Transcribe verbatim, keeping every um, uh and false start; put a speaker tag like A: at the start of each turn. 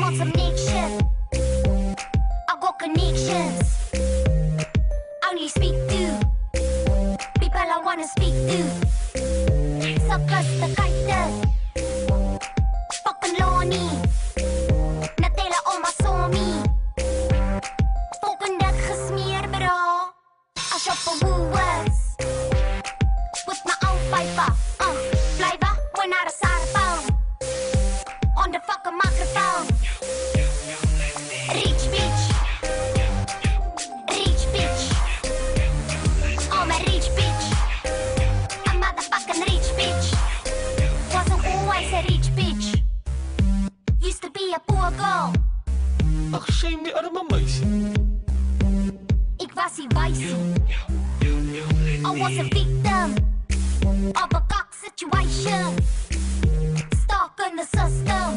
A: want some nick shit. I got connections. Only speak to people I wanna speak to. Suckers the kite. Fucking Lonnie. Natela om my somi. Fucking dat gesmeer bro. I shop for Woolworths. With my own fiber. Uh, flavor when I decide to phone. On the fucking microphone. Rich bitch. Rich bitch. I'm a rich bitch. A motherfucking rich bitch. Wasn't always a rich bitch. Used to be a poor girl.
B: Ach, shame die arme meisie.
A: Ik was die wijsie. I was a victim of a cock situation. Stuck in the system.